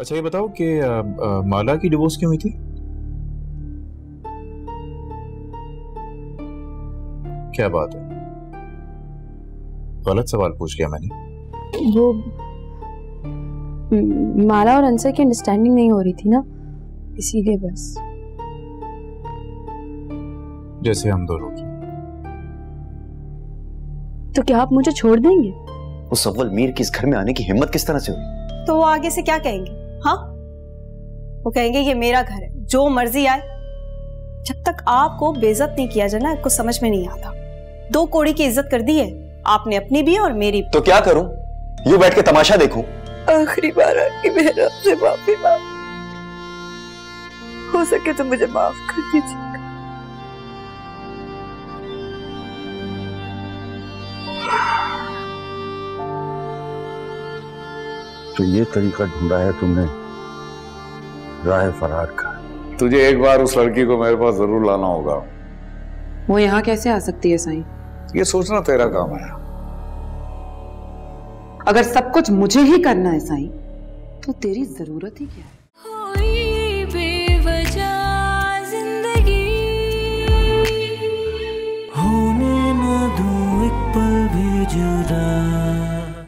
अच्छा ये बताओ कि माला की डिवोर्स क्यों हुई थी? क्या बात है, गलत सवाल पूछ लिया मैंने? वो माला और अंसर की अंडरस्टैंडिंग नहीं हो रही थी ना, इसीलिए बस। जैसे हम दोनों की। तो क्या आप मुझे छोड़ देंगे? उस अव्वल मीर की इस घर में आने की हिम्मत किस तरह से हुई? तो वो आगे से क्या कहेंगे? हाँ, वो कहेंगे ये मेरा घर है, जो मर्जी आए। जब तक आपको बेइज्जत नहीं किया जाए ना, आपको समझ में नहीं आता। 2 कौड़ी की इज्जत कर दी है आपने, अपनी भी और मेरी भी। तो क्या करूं? यूं बैठ के तमाशा देखूं? आखिरी बार आके मेरे आपसे माफी मांग, हो सके तो मुझे माफ कर दीजिए। तो ये तरीका ढूंढा है तुमने राह फरार का? तुझे एक बार उस लड़की को मेरे पास जरूर लाना होगा। वो यहाँ कैसे आ सकती है साईं? ये सोचना तेरा काम है। अगर सब कुछ मुझे ही करना है साईं, तो तेरी जरूरत ही क्या है?